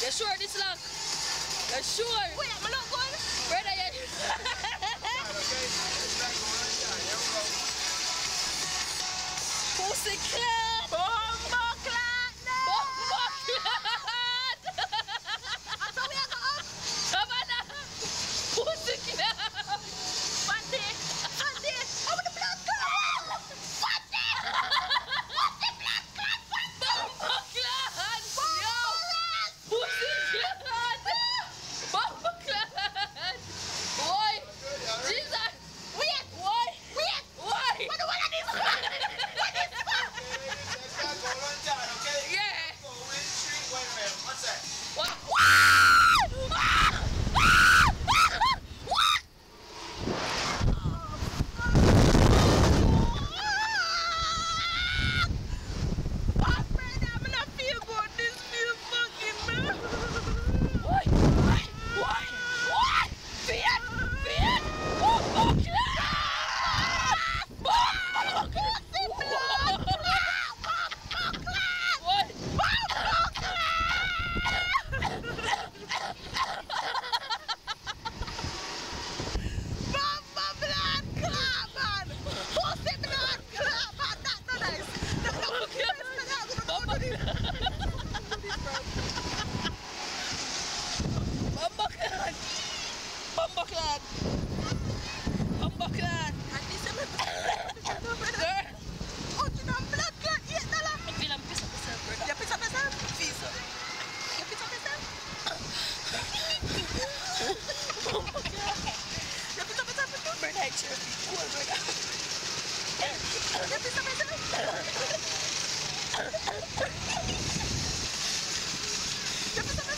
You sure this long? You sure? Wait, I'm not going. Brother, you... Pussycat! Bombo clat! Bombo clat! That's how we are going. Come on now! Pussycat! Fundy! Fundy! Oh, the blood clot! Fundy! Fundy blood clot! Bombo clat! Yo! Pussycat! Bombo clat! Boy! Jesus! Wait! Why? Wait! Why? What do I need? What is this? Yeah! What's that? What?